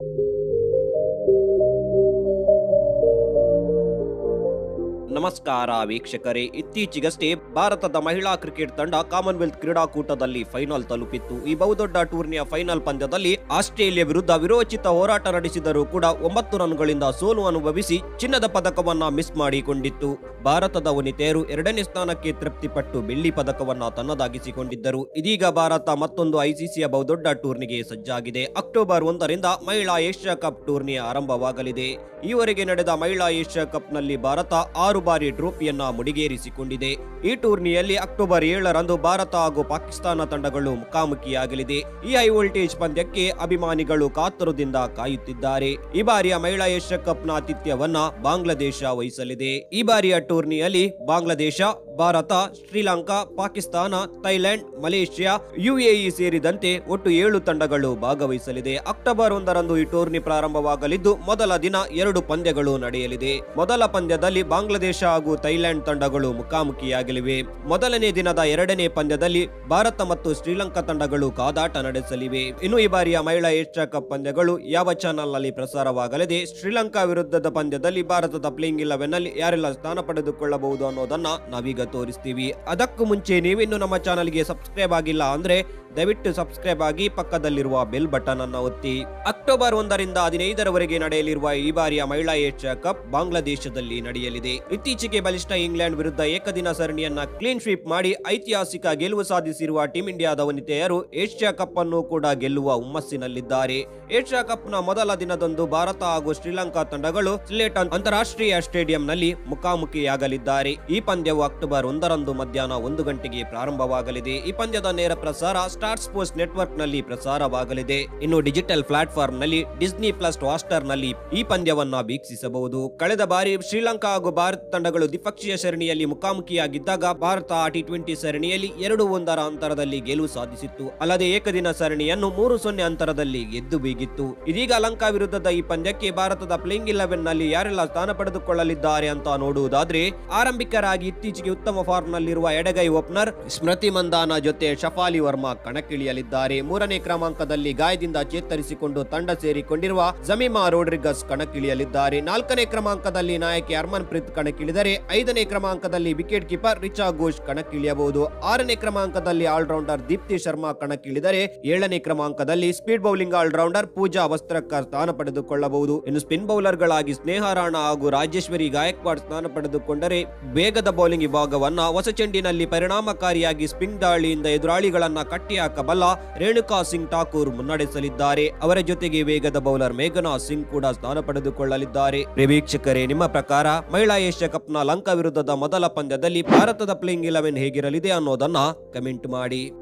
ನಮಸ್ಕಾರ ವೀಕ್ಷಕರೇ, ಇತ್ತೀಚೆಗಷ್ಟೇ ಭಾರತದ ಮಹಿಳಾ ಕ್ರಿಕೆಟ್ ತಂಡ ಕಾಮನ್ವೆಲ್ತ್ ಕ್ರೀಡಾಕೂಟದಲ್ಲಿ ಫೈನಲ್ ತಲುಪಿತ್ತು. ಈ ಬಹುದೊಡ್ಡ ಟೂರ್ನಿಯ ಫೈನಲ್ ಪಂದ್ಯದಲ್ಲಿ ಆಸ್ಟ್ರೇಲಿಯಾ ವಿರುದ್ಧ ವಿರೋಚಿತ ಹೋರಾಟ ನಡೆಸಿದರೂ ಕೂಡ 9 ರನ್ಗಳಿಂದ ಸೋಲು ಅನುಭವಿಸಿ ಚಿನ್ನದ ಪದಕವನ್ನ ಮಿಸ್ ಮಾಡಿಕೊಂಡಿತ್ತು. ಭಾರತದ ವನಿತೆಯರು 2ನೇ ಸ್ಥಾನಕ್ಕೆ ತೃಪ್ತಿಪಟ್ಟು ಬೆಳ್ಳಿ ಪದಕವನ್ನ ತನ್ನದಾಗಿಸಿಕೊಂಡಿದ್ದರು. ಇದೀಗ ಭಾರತ ಮತ್ತೊಂದು ಐಸಿಸಿಯ ಬಹುದೊಡ್ಡ ಟೂರ್ನಿಗೆ ಸಜ್ಜಾಗಿದೆ. ಅಕ್ಟೋಬರ್ 1ರಿಂದ ಮಹಿಳಾ ಏಷ್ಯಾ ಕಪ್ ಟೂರ್ನಿ ಆರಂಭವಾಗಲಿದೆ. ಈವರೆಗೆ ನಡೆದ ಮಹಿಳಾ ಏಷ್ಯಾ ಕಪ್ನಲ್ಲಿ ಭಾರತ 6 ಬಾರಿ ಟ್ರೋಫಿಯನ್ನ ಮುಡಿಗೇರಿಸಿಕೊಂಡಿದೆ. ಈ ಟೂರ್ನಿಯಲ್ಲಿ ಅಕ್ಟೋಬರ್ 7ರಂದು ಭಾರತ ಹಾಗೂ ಪಾಕಿಸ್ತಾನ ತಂಡಗಳು ಮುಖಾಮುಖಿಯಾಗಲಿದೆ. ಈ ಹೈ ವೋಲ್ಟೇಜ್ ಪಂದ್ಯಕ್ಕೆ ಅಭಿಮಾನಿಗಳು ಕಾತುರದಿಂದ ಕಾಯುತ್ತಿದ್ದಾರೆ. ಈ ಬಾರಿಯ ಮಹಿಳಾ ಏಷ್ಯಾ ಕಪ್ನ ಆತಿಥ್ಯವನ್ನ ಬಾಂಗ್ಲಾದೇಶ ವಹಿಸಲಿದೆ. ಈ ಬಾರಿಯ ಟೂರ್ನಿಯಲ್ಲಿ Bangladesh, Bharat, Sri Lanka, Pakistan, Thailand, Malaysia, UAE ಸೇರಿದಂತೆ ಒಟ್ಟು 7 ತಂಡಗಳು ಭಾಗವಹಿಸಲಿದೆ. ಅಕ್ಟೋಬರ್ 1ರಂದು ಈ ಟೂರ್ನಿ ಪ್ರಾರಂಭವಾಗಲಿದ್ದು ಮೊದಲ ದಿನ 2 ಪಂದ್ಯಗಳು ನಡೆಯಲಿದೆ. ಮೊದಲ ಪಂದ್ಯದಲ್ಲಿ ಬಾಂಗ್ಲಾದೇಶ ಹಾಗೂ ಥೈಲ್ಯಾಂಡ್ ತಂಡಗಳು ಮುಖಾಮುಖಿಯಾಗಲಿವೆ. ಮೊದಲನೇ ದಿನದ 2ನೇ ಪಂದ್ಯದಲ್ಲಿ ಭಾರತ ಮತ್ತು ಶ್ರೀಲಂಕಾ ತಂಡಗಳು ಕಾದಾಟ ನಡೆಸಲಿವೆ. ಇನ್ನು ಈ ಬಾರಿಯ ಮಹಿಳಾ ಏಷ್ಯಾ ಕಪ್ ಪಂದ್ಯಗಳು ಯಾವ ಚಾನೆಲ್ ನಲ್ಲಿ ಪ್ರಸಾರವಾಗಲಿದೆ, ಶ್ರೀಲಂಕಾ ವಿರುದ್ಧದ ಪಂದ್ಯದಲ್ಲಿ ಭಾರತದ ಪ್ಲೇಯಿಂಗ್ 11 ನಲ್ಲಿ ಯಾರೆಲ್ಲ ಸ್ಥಾನ ಪಡೆದುಕೊಳ್ಳಬಹುದು ಅನ್ನೋದನ್ನ ನಾವೀಗ ತೋರಿಸ್ತೀವಿ. ಅದಕ್ಕೂ ಮುಂಚೆ ನೀವಿನ್ನು ನಮ್ಮ ಚಾನಲ್ಗೆ ಸಬ್ಸ್ಕ್ರೈಬ್ ಆಗಿಲ್ಲ ಅಂದ್ರೆ ದಯವಿಟ್ಟು ಸಬ್ಸ್ಕ್ರೈಬ್ ಆಗಿ ಪಕ್ಕದಲ್ಲಿರುವ ಬೆಲ್ ಬಟನ್ ಅನ್ನು ಒತ್ತಿ. ಅಕ್ಟೋಬರ್ 1ರಿಂದ 15ರವರೆಗೆ ನಡೆಯಲಿರುವ ಈ ಬಾರಿಯ ಮಹಿಳಾ ಏಷ್ಯಾ ಕಪ್ ಬಾಂಗ್ಲಾದೇಶದಲ್ಲಿ ನಡೆಯಲಿದೆ. ಇತ್ತೀಚೆಗೆ ಬಲಿಷ್ಠ ಇಂಗ್ಲೆಂಡ್ ವಿರುದ್ಧ ಏಕದಿನ ಸರಣಿಯನ್ನ ಕ್ಲೀನ್ ಸ್ವೀಪ್ ಮಾಡಿ ಐತಿಹಾಸಿಕ ಗೆಲುವು ಸಾಧಿಸಿರುವ ಟೀಂ ಇಂಡಿಯಾದ ವನಿತೆಯರು ಏಷ್ಯಾ ಕಪ್ ಅನ್ನು ಕೂಡ ಗೆಲ್ಲುವ ಹುಮ್ಮಸ್ಸಿನಲ್ಲಿದ್ದಾರೆ. ಏಷ್ಯಾ ಕಪ್ನ ಮೊದಲ ದಿನದಂದು ಭಾರತ ಹಾಗೂ ಶ್ರೀಲಂಕಾ ತಂಡಗಳು ಸಿಲೇಟ್ ಅಂತಾರಾಷ್ಟ್ರೀಯ ಸ್ಟೇಡಿಯಂನಲ್ಲಿ ಮುಖಾಮುಖಿಯಾಗಲಿದ್ದಾರೆ. ಈ ಪಂದ್ಯವು ಅಕ್ಟೋಬರ್ 1ರಂದು ಮಧ್ಯಾಹ್ನ 1 ಗಂಟೆಗೆ ಪ್ರಾರಂಭವಾಗಲಿದೆ. ಈ ಪಂದ್ಯದ ನೇರ ಪ್ರಸಾರ ಸ್ಟಾರ್ ಸ್ಪೋರ್ಟ್ಸ್ ನೆಟ್ವರ್ಕ್ ನಲ್ಲಿ ಪ್ರಸಾರವಾಗಲಿದೆ. ಇನ್ನು ಡಿಜಿಟಲ್ ಪ್ಲಾಟ್ಫಾರ್ಮ್ ನಲ್ಲಿ ಡಿಸ್ನಿ ಪ್ಲಸ್ ಹಾಟ್‌ಸ್ಟಾರ್ ನಲ್ಲಿ ಈ ಪಂದ್ಯವನ್ನ ವೀಕ್ಷಿಸಬಹುದು. ಕಳೆದ ಬಾರಿ ಶ್ರೀಲಂಕಾ ಹಾಗೂ ಭಾರತ ತಂಡಗಳು ದ್ವಿಪಕ್ಷೀಯ ಸರಣಿಯಲ್ಲಿ ಮುಖಾಮುಖಿಯಾಗಿದ್ದಾಗ ಭಾರತ T20 ಸರಣಿಯಲ್ಲಿ 2-1 ಅಂತರದಲ್ಲಿ ಗೆಲುವು ಸಾಧಿಸಿತ್ತು. ಅಲ್ಲದೆ ಏಕದಿನ ಸರಣಿಯನ್ನು 3-0 ಅಂತರದಲ್ಲಿ ಗೆದ್ದು ಬೀಗಿತ್ತು. ಇದೀಗ ಲಂಕಾ ವಿರುದ್ಧದ ಈ ಪಂದ್ಯಕ್ಕೆ ಭಾರತದ ಪ್ಲೇಯಿಂಗ್ 11 ನಲ್ಲಿ ಯಾರೆಲ್ಲ ಸ್ಥಾನ ಪಡೆದುಕೊಳ್ಳಲಿದ್ದಾರೆ ಅಂತ ನೋಡುವುದಾದ್ರೆ, ಆರಂಭಿಕರಾಗಿ ಇತ್ತೀಚೆಗೆ ಉತ್ತಮ ಫಾರ್ಮ್ ನಲ್ಲಿರುವ ಎಡಗೈ ಓಪನರ್ ಸ್ಮೃತಿ ಮಂದಾನ ಜೊತೆ ಶಫಾಲಿ ವರ್ಮಾ ಕಣಕ್ಕಿಳಿಯಲಿದ್ದಾರೆ. 3ನೇ ಕ್ರಮಾಂಕದಲ್ಲಿ ಗಾಯದಿಂದ ಚೇತರಿಸಿಕೊಂಡು ತಂಡ ಸೇರಿಕೊಂಡಿರುವ ಜಮೀಮಾ ರೋಡ್ರಿಗಸ್ ಕಣಕ್ಕಿಳಿಯಲಿದ್ದಾರೆ. 4ನೇ ಕ್ರಮಾಂಕದಲ್ಲಿ ನಾಯಕಿ ಹರ್ಮನ್ ಪ್ರೀತ್ ಕಣಕ್ಕಿಳಿದರೆ 5ನೇ ಕ್ರಮಾಂಕದಲ್ಲಿ ವಿಕೆಟ್ ಕೀಪರ್ ರಿಚಾ ಘೋಷ್ ಕಣಕ್ಕಿಳಿಯಬಹುದು. 6ನೇ ಕ್ರಮಾಂಕದಲ್ಲಿ ಆಲ್ರೌಂಡರ್ ದೀಪ್ತಿ ಶರ್ಮಾ ಕಣಕ್ಕಿಳಿದರೆ 7ನೇ ಕ್ರಮಾಂಕದಲ್ಲಿ speed bowling all rounder Pooja Vastrakar ಸ್ಥಾನ ಪಡೆದುಕೊಳ್ಳಬಹುದು. ಇನ್ನು ಸ್ಪಿನ್ ಬೌಲರ್ ಗಳಾಗಿ ಸ್ನೇಹ ರಾಣಾ ಹಾಗೂ ರಾಜೇಶ್ವರಿ ಗಾಯಕ್ವಾಡ್ ಸ್ಥಾನ ಪಡೆದುಕೊಂಡರೆ, ವೇಗದ ಬೌಲಿಂಗ್ ವಿಭಾಗವನ್ನ ಹೊಸ ಚೆಂಡಿನಲ್ಲಿ ಪರಿಣಾಮಕಾರಿಯಾಗಿ ಸ್ಪಿನ್ ದಾಳಿಯಿಂದ ಎದುರಾಳಿಗಳನ್ನ ಕಟ್ಟಿಹಾಕಬಲ್ಲ ರೇಣುಕಾ ಸಿಂಗ್ ಠಾಕೂರ್ ಮುನ್ನಡೆಸಲಿದ್ದಾರೆ. ಅವರ ಜೊತೆಗೆ ವೇಗದ ಬೌಲರ್ ಮೇಘನಾ ಸಿಂಗ್ ಕೂಡ ಸ್ಥಾನ ಪಡೆದುಕೊಳ್ಳಲಿದ್ದಾರೆ. ವೀಕ್ಷಕರೇ, ನಿಮ್ಮ ಪ್ರಕಾರ ಮಹಿಳಾ ಏಷ್ಯಾ ಕಪ್ನ ಲಂಕಾ ವಿರುದ್ಧದ ಮೊದಲ ಪಂದ್ಯದಲ್ಲಿ ಭಾರತದ ಪ್ಲೇಯಿಂಗ್ 11 ಹೇಗಿರಲಿದೆ ಅನ್ನೋದನ್ನ ಕಮೆಂಟ್ ಮಾಡಿ.